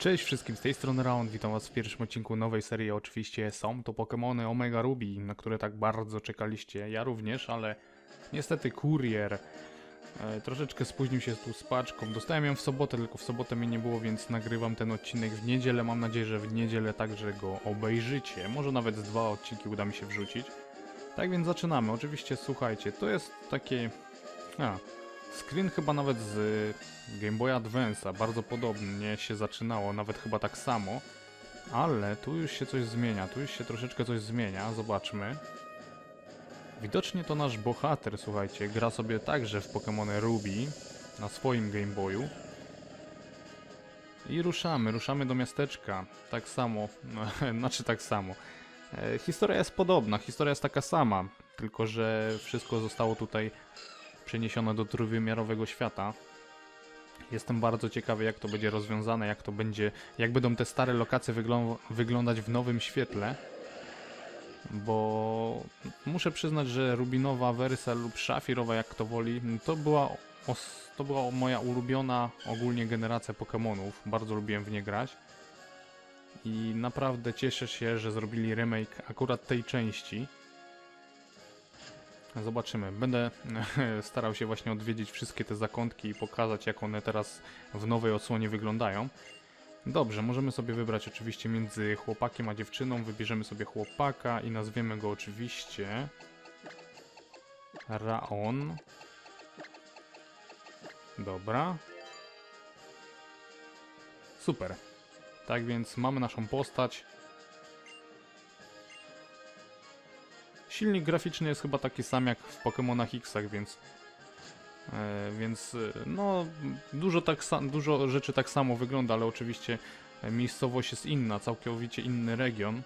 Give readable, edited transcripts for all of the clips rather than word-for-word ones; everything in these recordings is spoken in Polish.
Cześć wszystkim, z tej strony Round, witam was w pierwszym odcinku nowej serii. Oczywiście są to Pokémony Omega Ruby, na które tak bardzo czekaliście, ja również, ale niestety kurier troszeczkę spóźnił się tu z paczką. Dostałem ją w sobotę, tylko w sobotę mnie nie było, więc nagrywam ten odcinek w niedzielę. Mam nadzieję, że w niedzielę także go obejrzycie, może nawet z 2 odcinki uda mi się wrzucić. Tak więc zaczynamy, oczywiście słuchajcie, to jest takie... Screen chyba nawet z Game Boy Advance'a, bardzo podobnie się zaczynało, nawet chyba tak samo. Ale tu już się coś zmienia, tu już się troszeczkę coś zmienia, zobaczmy. Widocznie to nasz bohater, słuchajcie, gra sobie także w Pokémony Ruby na swoim Game Boyu. I ruszamy do miasteczka, tak samo, znaczy tak samo. Historia jest podobna, historia jest taka sama, tylko że wszystko zostało tutaj przeniesione do trójwymiarowego świata. Jestem bardzo ciekawy, jak to będzie rozwiązane, jak będą te stare lokacje wyglądać w nowym świetle. Bo muszę przyznać, że rubinowa wersja lub szafirowa, jak kto woli, to była moja ulubiona ogólnie generacja Pokémonów. Bardzo lubiłem w nie grać. I naprawdę cieszę się, że zrobili remake akurat tej części. Zobaczymy. Będę starał się właśnie odwiedzić wszystkie te zakątki i pokazać, jak one teraz w nowej odsłonie wyglądają. Dobrze, możemy sobie wybrać oczywiście między chłopakiem a dziewczyną. Wybierzemy sobie chłopaka i nazwiemy go oczywiście Raon. Dobra. Super. Tak więc mamy naszą postać. Silnik graficzny jest chyba taki sam jak w Pokémonach X-ach, więc no dużo rzeczy tak samo wygląda, ale oczywiście miejscowość jest inna, całkowicie inny region.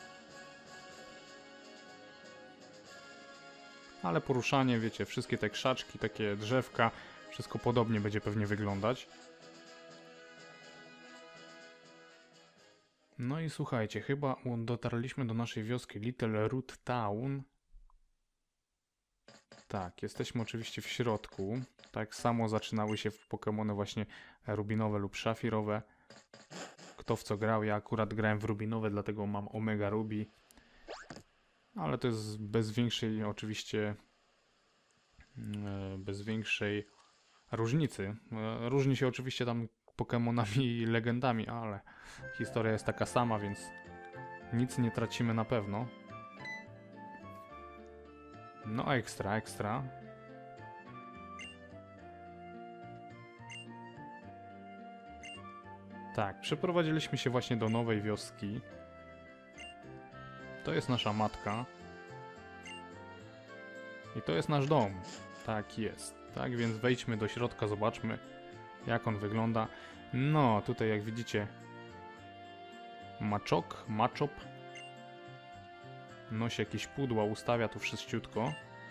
Ale poruszanie, wiecie, wszystkie te krzaczki, takie drzewka, wszystko podobnie będzie pewnie wyglądać. No i słuchajcie, chyba dotarliśmy do naszej wioski Little Root Town. Tak, jesteśmy oczywiście w środku. Tak samo zaczynały się w Pokémony właśnie rubinowe lub szafirowe. Kto w co grał, ja akurat grałem w rubinowe, dlatego mam Omega Ruby. Ale to jest bez większej oczywiście, bez większej różnicy. Różni się oczywiście tam Pokémonami i legendami, ale historia jest taka sama, więc nic nie tracimy na pewno. No ekstra, ekstra. Tak, przeprowadziliśmy się właśnie do nowej wioski. To jest nasza matka. I to jest nasz dom. Tak jest. Tak więc wejdźmy do środka, zobaczmy, jak on wygląda. No, tutaj jak widzicie Machop nosi jakieś pudła, ustawia tu wszyściutko.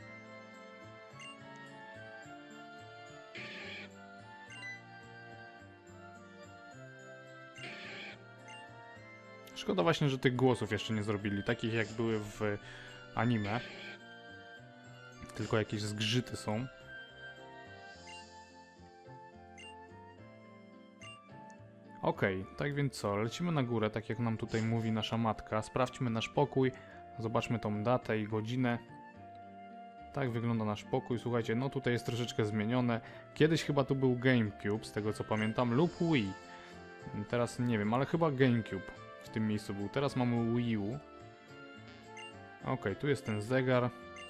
Szkoda właśnie, że tych głosów jeszcze nie zrobili, takich jak były w anime. Tylko jakieś zgrzyty są. Okej, tak więc co, lecimy na górę, tak jak nam tutaj mówi nasza matka. Sprawdźmy nasz pokój, zobaczmy tą datę i godzinę. Tak wygląda nasz pokój, słuchajcie, no tutaj jest troszeczkę zmienione. Kiedyś chyba tu był GameCube, z tego co pamiętam, lub Wii. Teraz nie wiem, ale chyba GameCube w tym miejscu był. Teraz mamy Wii U. Okej, tu jest ten zegar.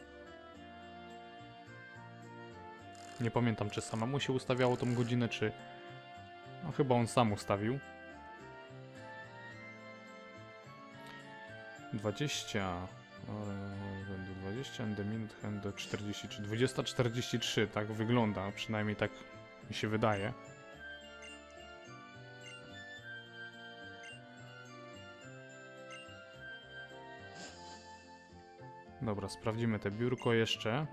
Nie pamiętam, czy samemu się ustawiało tą godzinę, czy... No chyba on sam ustawił. 20 and the minute and the 43. 20:43, tak wygląda, przynajmniej tak mi się wydaje. Dobra, sprawdzimy te biurko jeszcze.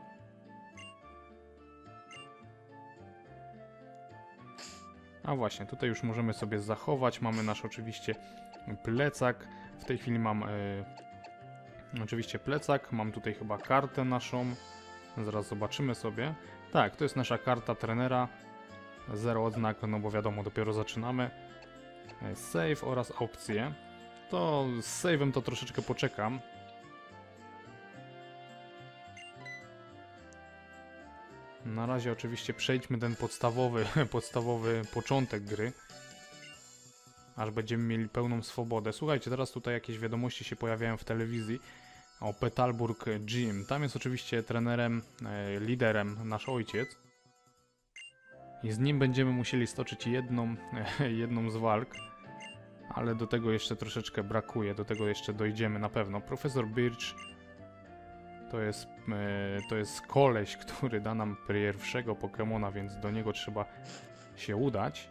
A właśnie, tutaj już możemy sobie zachować. Mamy nasz oczywiście plecak. W tej chwili mam oczywiście plecak. Mam tutaj chyba kartę naszą. Zaraz zobaczymy sobie. Tak, to jest nasza karta trenera. 0 odznak, no bo wiadomo, dopiero zaczynamy. Save oraz opcje. To z save'em to troszeczkę poczekam. Na razie oczywiście przejdźmy ten podstawowy początek gry. Aż będziemy mieli pełną swobodę. Słuchajcie, teraz tutaj jakieś wiadomości się pojawiają w telewizji o Petalburg Gym. Tam jest oczywiście trenerem, liderem nasz ojciec. I z nim będziemy musieli stoczyć jedną z walk. Ale do tego jeszcze troszeczkę brakuje, do tego jeszcze dojdziemy na pewno. Profesor Birch to jest koleś, który da nam pierwszego Pokemona, więc do niego trzeba się udać.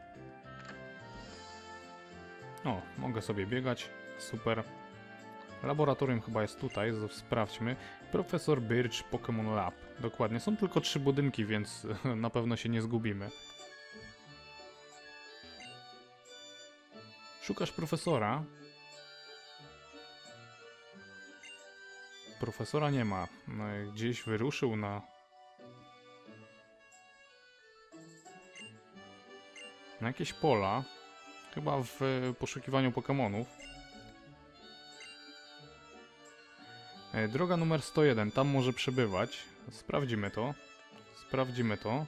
O, mogę sobie biegać, super. Laboratorium chyba jest tutaj, sprawdźmy. Profesor Birch Pokémon Lab. Dokładnie, są tylko 3 budynki, więc na pewno się nie zgubimy. Szukasz profesora? Profesora nie ma. Gdzieś wyruszył na jakieś pola. Chyba w poszukiwaniu Pokémonów. Droga numer 101, tam może przebywać. Sprawdzimy to. Sprawdzimy to.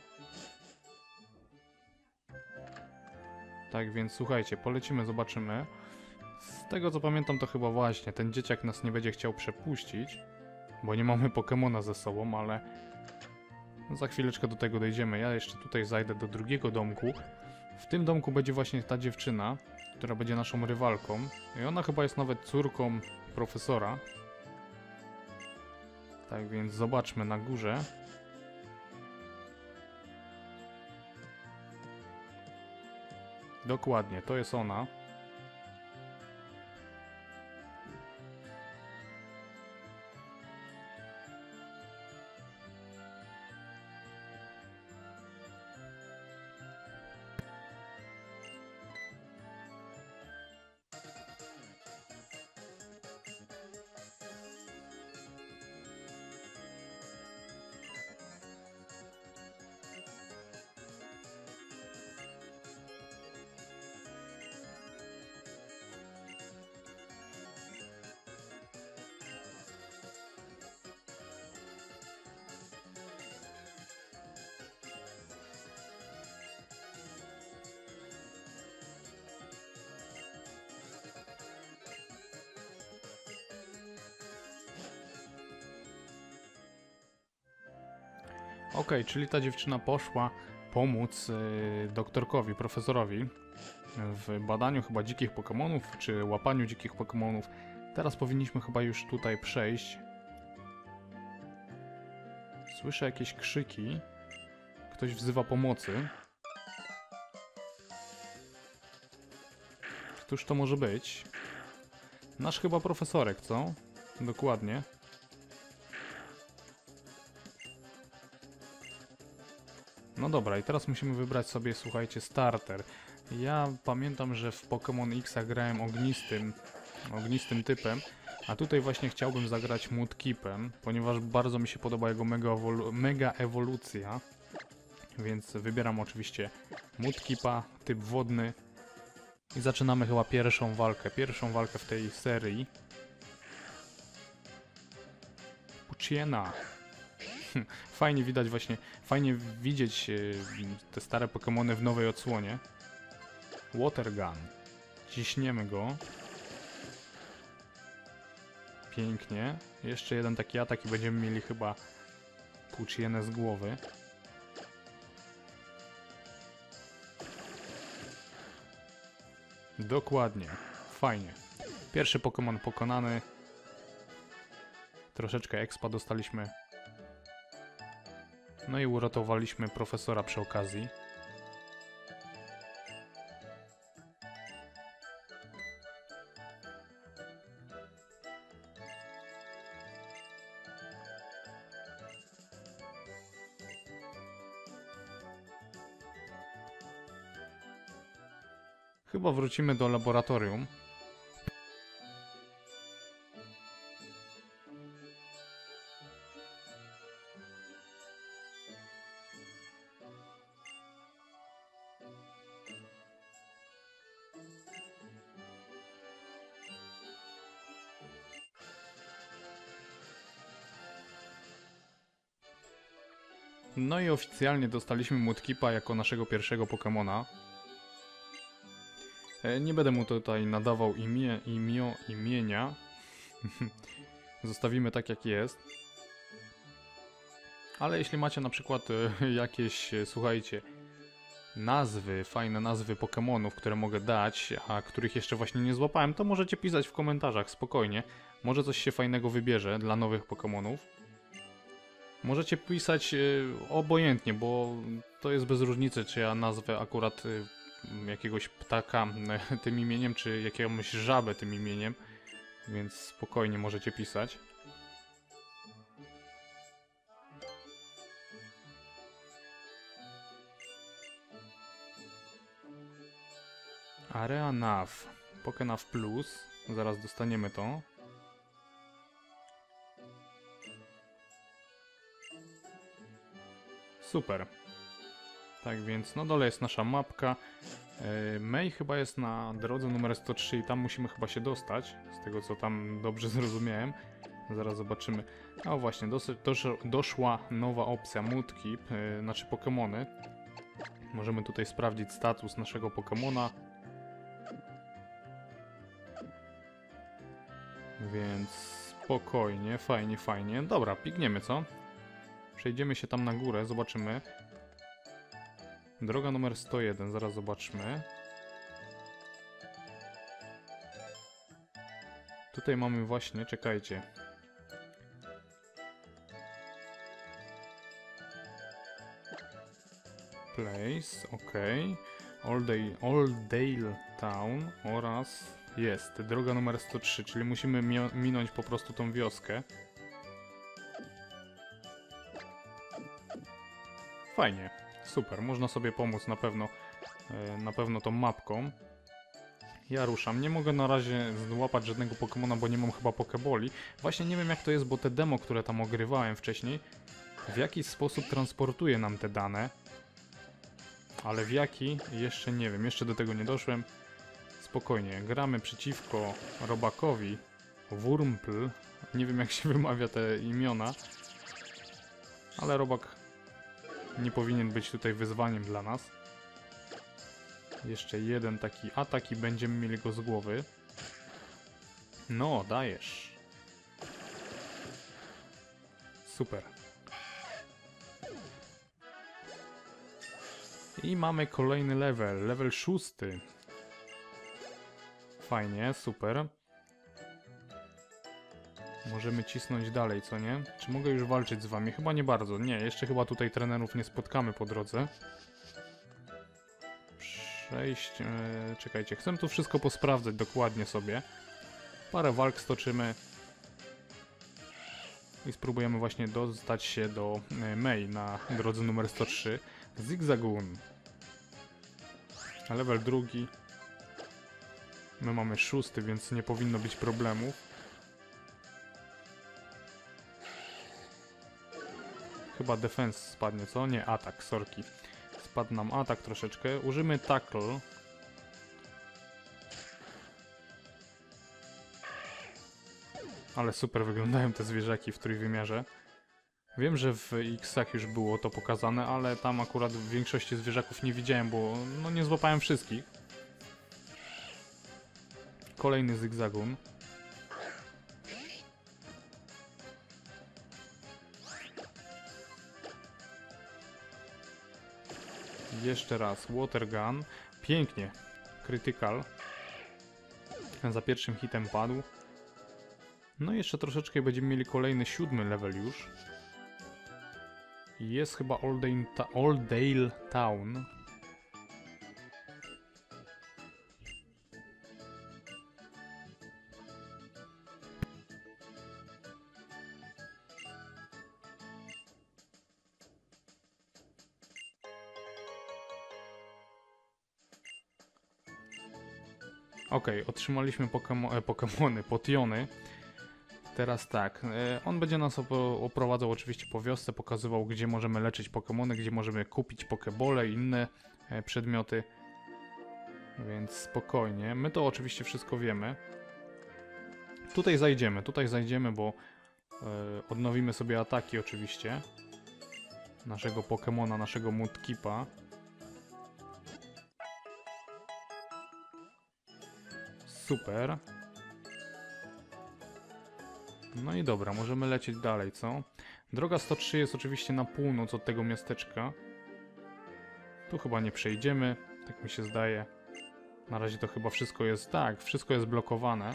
Tak więc słuchajcie, polecimy, zobaczymy. Z tego co pamiętam to chyba właśnie ten dzieciak nas nie będzie chciał przepuścić, bo nie mamy Pokemona ze sobą, ale za chwileczkę do tego dojdziemy. Ja jeszcze tutaj zajdę do drugiego domku. W tym domku będzie właśnie ta dziewczyna, która będzie naszą rywalką. I ona chyba jest nawet córką profesora. Tak więc zobaczmy na górze. Dokładnie, to jest ona. Okej, czyli ta dziewczyna poszła pomóc doktorkowi, profesorowi w badaniu chyba dzikich Pokemonów, czy łapaniu dzikich Pokemonów. Teraz powinniśmy chyba już tutaj przejść. Słyszę jakieś krzyki. Ktoś wzywa pomocy. Któż to może być? Nasz chyba profesorek, co? Dokładnie. No dobra, i teraz musimy wybrać sobie, słuchajcie, starter. Ja pamiętam, że w Pokémon X grałem ognistym typem, a tutaj właśnie chciałbym zagrać Mudkipem, ponieważ bardzo mi się podoba jego mega ewolucja. Więc wybieram oczywiście Mudkipa, typ wodny. I zaczynamy chyba pierwszą walkę w tej serii. Puchiena. Fajnie widać właśnie, fajnie widzieć te stare Pokemony w nowej odsłonie. Watergun. Ciśniemy go. Pięknie. Jeszcze jeden taki atak i będziemy mieli chyba Puchienę z głowy. Dokładnie. Fajnie. Pierwszy Pokemon pokonany. Troszeczkę expa dostaliśmy. No i uratowaliśmy profesora przy okazji. Chyba wrócimy do laboratorium. No i oficjalnie dostaliśmy Mudkipa jako naszego pierwszego Pokemona. Nie będę mu tutaj nadawał imienia. Zostawimy tak jak jest. Ale jeśli macie na przykład jakieś, słuchajcie, nazwy, fajne nazwy Pokemonów, które mogę dać, a których jeszcze właśnie nie złapałem, to możecie pisać w komentarzach, spokojnie. Może coś się fajnego wybierze dla nowych Pokemonów. Możecie pisać obojętnie, bo to jest bez różnicy, czy ja nazwę akurat jakiegoś ptaka tym imieniem, czy jakąś żabę tym imieniem. Więc spokojnie możecie pisać. Area Nav, Pokenav Plus, zaraz dostaniemy to. Super. Tak więc na dole jest nasza mapka. May chyba jest na drodze numer 103 i tam musimy chyba się dostać, z tego co tam dobrze zrozumiałem. Zaraz zobaczymy. O właśnie, doszła nowa opcja Mudkip, znaczy Pokemony. Możemy tutaj sprawdzić status naszego Pokemona. Więc spokojnie, fajnie, fajnie. Dobra, pigniemy, co? Przejdziemy się tam na górę, zobaczymy. Droga numer 101, zaraz zobaczmy. Tutaj mamy właśnie, czekajcie. Place, ok. Oldale Town oraz jest droga numer 103, czyli musimy minąć po prostu tą wioskę. Fajnie, super, można sobie pomóc na pewno tą mapką. Ja ruszam, nie mogę na razie złapać żadnego Pokemona, bo nie mam chyba Pokeboli. Właśnie nie wiem jak to jest, bo te demo, które tam ogrywałem wcześniej, w jaki sposób transportuje nam te dane. Ale w jaki? Jeszcze nie wiem, jeszcze do tego nie doszłem. Spokojnie, gramy przeciwko Robakowi. Wurmpl, nie wiem jak się wymawia te imiona. Ale Robak nie powinien być tutaj wyzwaniem dla nas. Jeszcze jeden taki atak i będziemy mieli go z głowy. No, dajesz. Super. I mamy kolejny level 6. Fajnie, super. Możemy cisnąć dalej, co nie? Czy mogę już walczyć z wami? Chyba nie bardzo. Nie, jeszcze chyba tutaj trenerów nie spotkamy po drodze. Przejść... czekajcie, chcę tu wszystko posprawdzać dokładnie sobie. Parę walk stoczymy. I spróbujemy właśnie dostać się do May na drodze numer 103. Zigzagoon. Level 2. My mamy 6, więc nie powinno być problemów. Chyba defense spadnie, co? Nie, atak, sorki. Spadł nam atak troszeczkę. Użyjmy tackle. Ale super wyglądają te zwierzaki w trójwymiarze. Wiem, że w X-ach już było to pokazane, ale tam akurat w większości zwierzaków nie widziałem, bo no nie złapałem wszystkich. Kolejny Zigzagoon. Jeszcze raz Water Gun. Pięknie. Critical. Za pierwszym hitem padł. No i jeszcze troszeczkę będziemy mieli kolejny 7 level już. Jest chyba Oldale Town. Okej, otrzymaliśmy Pokemony, Potiony. Teraz tak, on będzie nas oprowadzał oczywiście po wiosce, pokazywał gdzie możemy leczyć Pokemony, gdzie możemy kupić Pokebole i inne przedmioty. Więc spokojnie, my to oczywiście wszystko wiemy. Tutaj zajdziemy, bo odnowimy sobie ataki oczywiście. naszego Pokemona, naszego Mudkipa. Super. No i dobra, możemy lecieć dalej, co? Droga 103 jest oczywiście na północ od tego miasteczka. Tu chyba nie przejdziemy, tak mi się zdaje. Na razie to chyba wszystko jest... Tak, wszystko jest blokowane.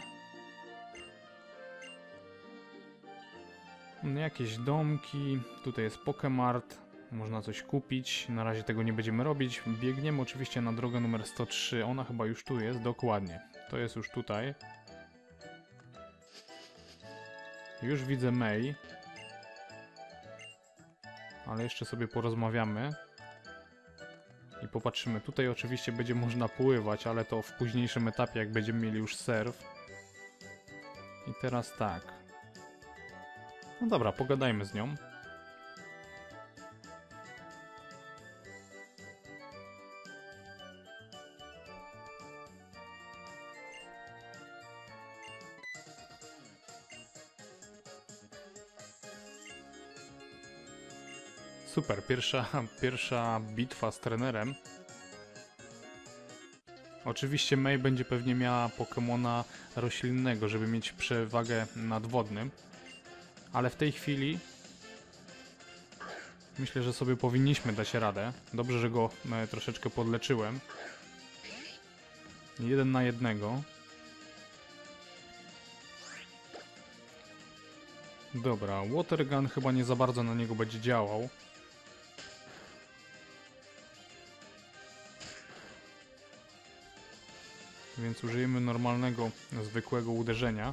Jakieś domki, tutaj jest Pokemart, można coś kupić. Na razie tego nie będziemy robić. Biegniemy oczywiście na drogę numer 103, ona chyba już tu jest, dokładnie. To jest już tutaj. Już widzę May. Ale jeszcze sobie porozmawiamy. I popatrzymy. Tutaj oczywiście będzie można pływać, ale to w późniejszym etapie, jak będziemy mieli już surf. I teraz tak. No dobra, pogadajmy z nią. Super, pierwsza bitwa z trenerem. Oczywiście May będzie pewnie miała Pokemona roślinnego, żeby mieć przewagę nad wodnym. Ale w tej chwili myślę, że sobie powinniśmy dać radę. Dobrze, że go troszeczkę podleczyłem. 1 na 1. Dobra, Water Gun chyba nie za bardzo na niego będzie działał. Więc użyjemy normalnego, zwykłego uderzenia.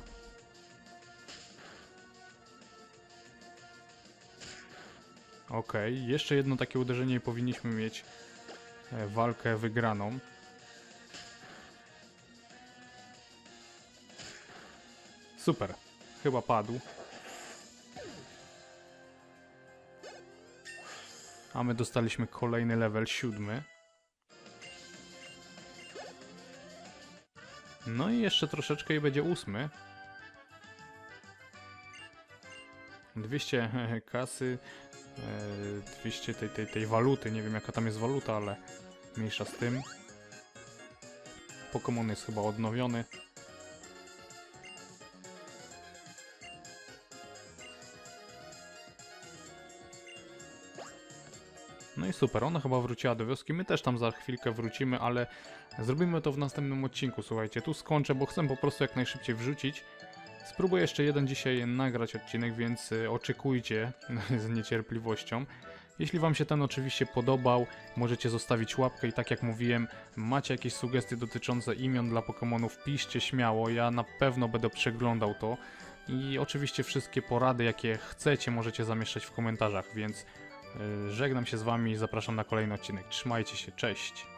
Okej, jeszcze jedno takie uderzenie i powinniśmy mieć walkę wygraną. Super, chyba padł. A my dostaliśmy kolejny level 7. No i jeszcze troszeczkę i będzie 8. 200 kasy, 200 tej waluty, nie wiem jaka tam jest waluta, ale mniejsza z tym. Pokémon jest chyba odnowiony. No i super, ona chyba wróciła do wioski, my też tam za chwilkę wrócimy, ale zrobimy to w następnym odcinku, słuchajcie. Tu skończę, bo chcę po prostu jak najszybciej wrzucić. Spróbuję jeszcze jeden dzisiaj nagrać odcinek, więc oczekujcie z niecierpliwością. Jeśli wam się ten oczywiście podobał, możecie zostawić łapkę i tak jak mówiłem, macie jakieś sugestie dotyczące imion dla Pokemonów, piszcie śmiało, ja na pewno będę przeglądał to. I oczywiście wszystkie porady jakie chcecie możecie zamieszczać w komentarzach, więc żegnam się z wami i zapraszam na kolejny odcinek. Trzymajcie się, cześć!